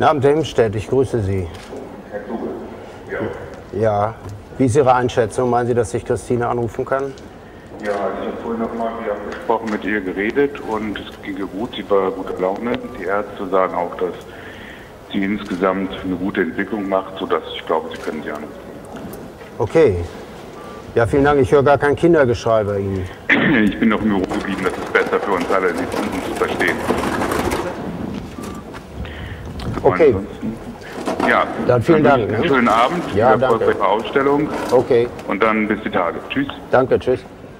Guten Abend, Herr Himstedt, ich grüße Sie. Herr Kluge. Ja. Ja, wie ist Ihre Einschätzung? Meinen Sie, dass ich Christine anrufen kann? Ja, also ich habe vorhin nochmal, wie abgesprochen, mit ihr geredet und es ging ihr gut, sie war guter Laune. Die Ärzte sagen auch, dass sie insgesamt eine gute Entwicklung macht, sodass ich glaube, Sie können sie anrufen. Okay. Ja, vielen Dank. Ich höre gar kein Kindergeschrei bei Ihnen. Ich bin noch im Büro geblieben, das ist besser für uns alle, uns zu verstehen. Okay. Ja, dann vielen Dank. Einen schönen Abend, ja, viel Erfolg bei der Ausstellung. Okay. Und dann bis die Tage. Tschüss. Danke, tschüss.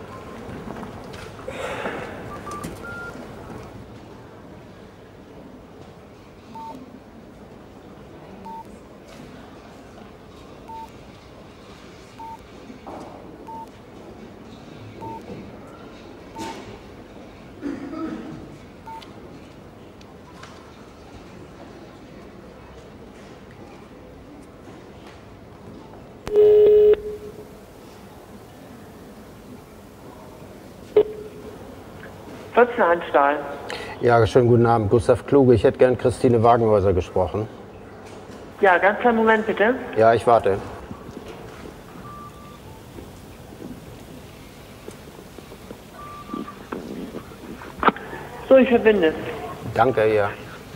Fürstenanstalt. Ja, schönen guten Abend. Gustav Kluge. Ich hätte gern Christine Wagenhäuser gesprochen. Ja, ganz kleinen Moment bitte. Ja, ich warte. So, ich verbinde. Danke, ja.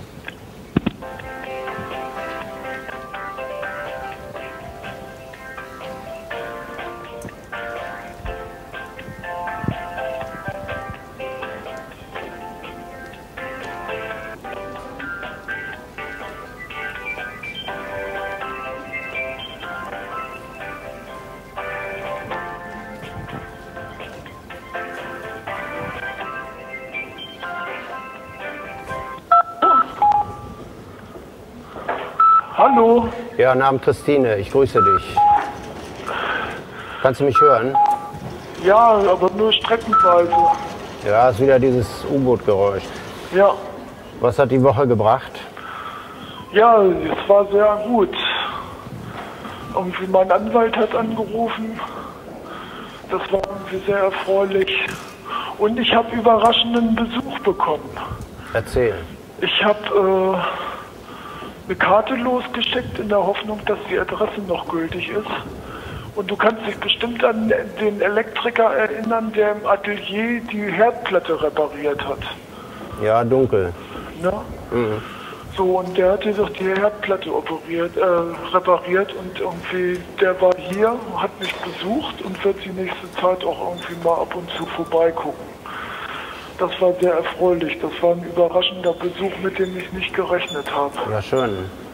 Hallo? Ja, guten Abend, Christine. Ich grüße dich. Kannst du mich hören? Ja, aber nur streckenweise. Ja, ist wieder dieses U-Boot-Geräusch. Ja. Was hat die Woche gebracht? Ja, es war sehr gut. Irgendwie mein Anwalt hat angerufen. Das war irgendwie sehr erfreulich. Und ich habe überraschenden Besuch bekommen. Erzähl. Ich habe eine Karte losgeschickt in der Hoffnung, dass die Adresse noch gültig ist. Und du kannst dich bestimmt an den Elektriker erinnern, der im Atelier die Herdplatte repariert hat. Ja, dunkel. Ne? Mhm. So, und der hatte doch die Herdplatte repariert und irgendwie, der war hier, hat mich besucht und wird die nächste Zeit auch irgendwie mal ab und zu vorbeigucken. Das war sehr erfreulich. Das war ein überraschender Besuch, mit dem ich nicht gerechnet habe. Ja, schön.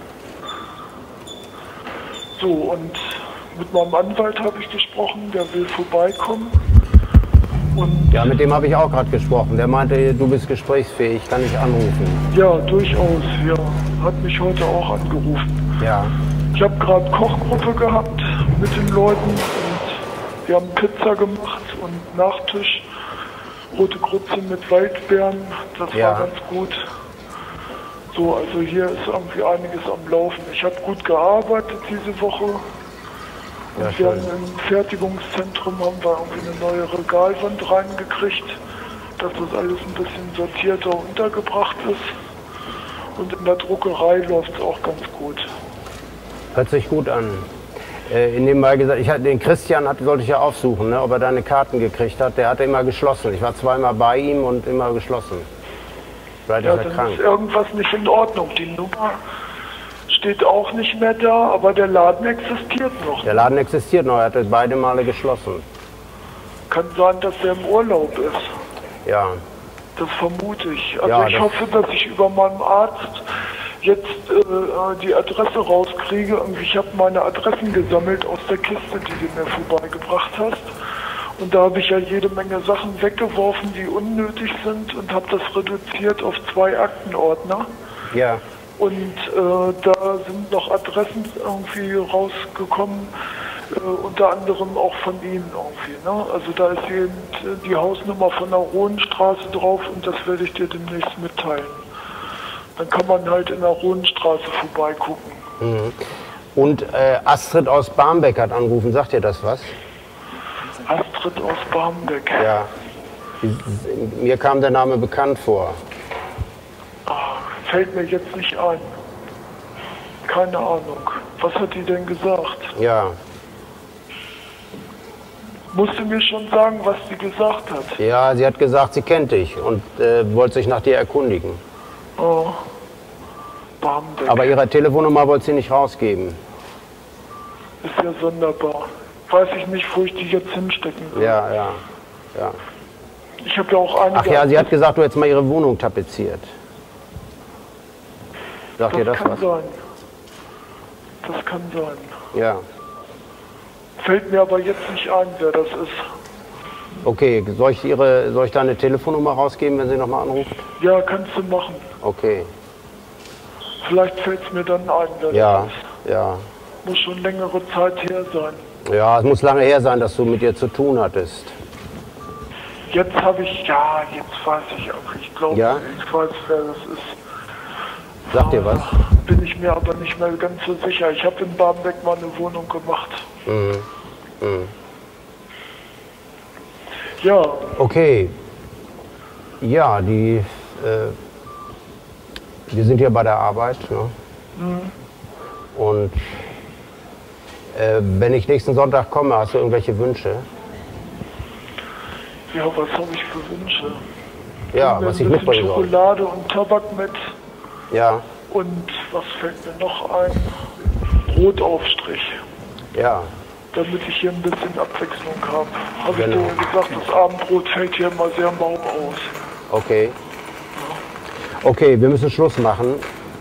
So, und mit meinem Anwalt habe ich gesprochen, der will vorbeikommen. Und Ja, mit dem habe ich auch gerade gesprochen. Der meinte, du bist gesprächsfähig, kann ich anrufen. ja, durchaus, ja. Hat mich heute auch angerufen. Ja. Ich habe gerade Kochgruppe gehabt mit den Leuten und wir haben Pizza gemacht und Nachtisch. Rote Grütze mit Waldbeeren, das Ja. war ganz gut. So, also hier ist irgendwie einiges am Laufen. Ich habe gut gearbeitet diese Woche. Und Ja, wir haben schön. im Fertigungszentrum haben wir irgendwie eine neue Regalwand reingekriegt, dass das alles ein bisschen sortierter untergebracht ist. Und in der Druckerei läuft es auch ganz gut. Hört sich gut an. In dem Mal gesagt, den Christian sollte ich ja aufsuchen, ne, ob er deine Karten gekriegt hat. Der hatte immer geschlossen. Ich war zweimal bei ihm und immer geschlossen. Vielleicht Ja, ist er dann krank. ist irgendwas nicht in Ordnung. Die Nummer steht auch nicht mehr da, aber der Laden existiert noch. Der Laden existiert noch, er hatte beide Male geschlossen. Kann sein, dass er im Urlaub ist. Ja. Das vermute ich. Also Ja, ich das- hoffe, dass ich über meinem Arzt jetzt die Adresse rauskriege. Irgendwie, ich habe meine Adressen gesammelt aus der Kiste, die du mir vorbeigebracht hast. Und da habe ich ja jede Menge Sachen weggeworfen, die unnötig sind und habe das reduziert auf 2 Aktenordner. Ja. Und da sind noch Adressen irgendwie rausgekommen, unter anderem auch von Ihnen irgendwie. Ne? Also da ist eben die Hausnummer von der Rohenstraße drauf und das werde ich dir demnächst mitteilen. Dann kann man halt in der Rohenstraße vorbeigucken. Mhm. Und Astrid aus Barmbek hat angerufen. Sagt ihr das was? Astrid aus Barmbek. Ja. Mir kam der Name bekannt vor. Fällt mir jetzt nicht ein. keine Ahnung. Was hat die denn gesagt? Ja. Musst du mir schon sagen, was sie gesagt hat? Ja, sie hat gesagt, sie kennt dich und wollte sich nach dir erkundigen. Oh. Barmbek. Aber ihre Telefonnummer wollte sie nicht rausgeben. Ist ja sonderbar. Weiß ich nicht, wo ich die jetzt hinstecken soll. Ja, ja, ja. Ich habe ja auch einige... Ach ja, sie hat gesagt, du hättest mal ihre Wohnung tapeziert. Sagt dir das kann was? sein. Das kann sein. Ja. Fällt mir aber jetzt nicht ein, wer das ist. Okay, soll ich deine Telefonnummer rausgeben, wenn sie nochmal anruft? Ja, kannst du machen. Okay. Vielleicht fällt es mir dann ein, wer Ja, das ist. ja. Muss schon längere Zeit her sein. Ja, es muss lange her sein, dass du mit ihr zu tun hattest. Jetzt habe ich, ja, jetzt weiß ich auch. Ich glaube, Ja? ich weiß, wer das ist. Sagt dir was? Bin ich mir aber nicht mehr ganz so sicher. Ich habe in Barmbek mal eine Wohnung gemacht. Mhm. Mhm. Ja, Okay. Ja, wir sind hier bei der Arbeit. Ne? Und wenn ich nächsten Sonntag komme, hast du irgendwelche Wünsche? ja, was habe ich für Wünsche? Ja, Mir was ein ich bisschen mitbringen soll. Schokolade und Tabak mit. Ja, Und was fällt mir noch ein? Brotaufstrich. ja, Damit ich hier ein bisschen Abwechslung habe. Habe Genau. ich dir gesagt, das Abendbrot fällt hier immer sehr mau aus. okay. Okay, wir müssen Schluss machen.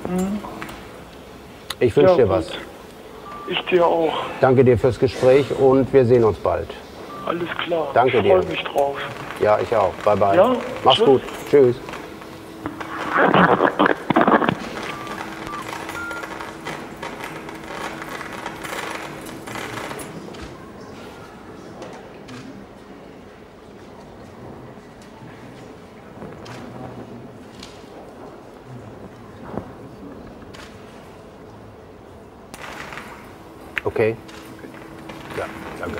Ich wünsche Ja, dir gut. was. Ich dir auch. Danke dir fürs Gespräch und wir sehen uns bald. Alles klar. Danke ich dir. freue mich drauf. Ja, ich auch. Bye, bye. Ja, Mach's tschüss. gut. Tschüss. Okay. Ja, danke.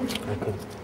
Okay.